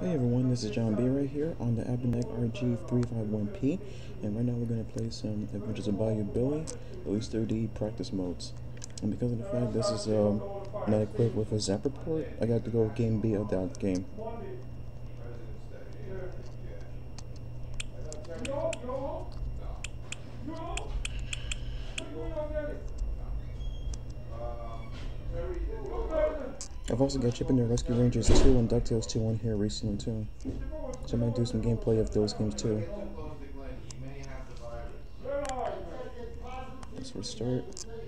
Hey everyone, this is John B right here on the Abinec RG351P, and right now we're going to play some Adventures of Bayou Billy, at least 3D practice modes. And because of the fact this is not equipped with a Zapper port, I got to go with Game B of that game. I've also got Chip and the Rescue Rangers 2 and DuckTales 2 on here recently too, so I might do some gameplay of those games too. Let's restart.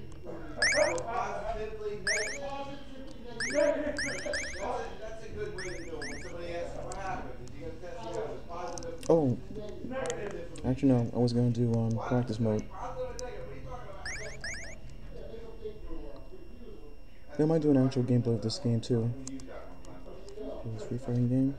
Oh, actually no, I was going to do practice mode. I might do an actual gameplay of this game too. It's a free fighting game.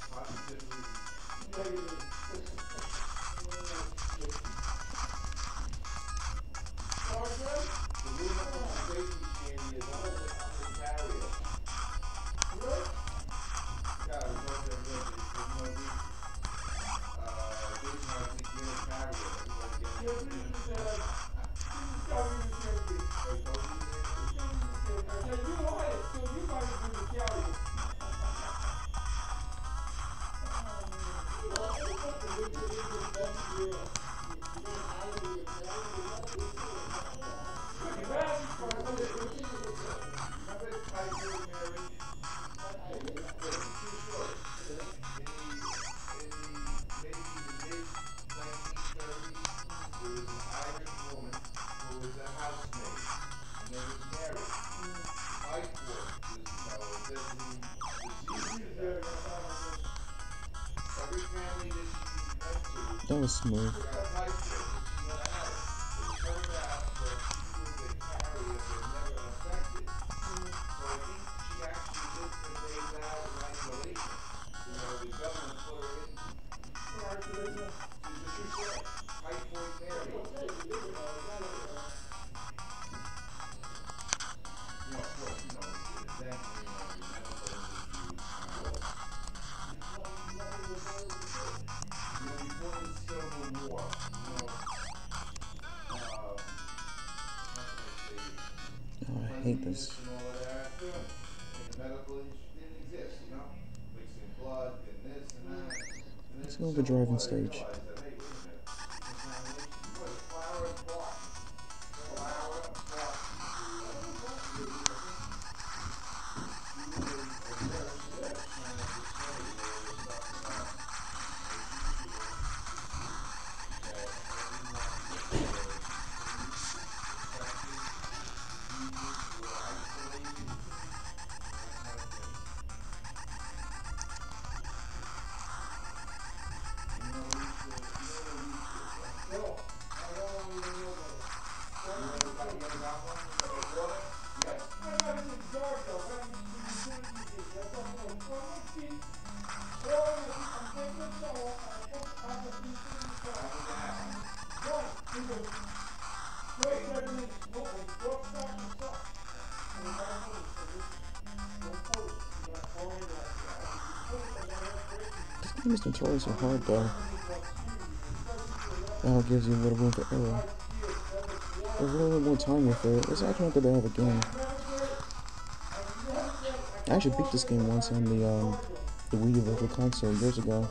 That was smooth. Oh, I hate this. Let's go to the driving stage. These tutorials are hard though. That gives you a little room for error. There's a little bit more time with it. It's actually not that bad of a game. I actually beat this game once on the Wii U Virtual Console years ago.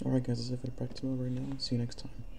Alright guys, that's it for the practice mode right now. See you next time.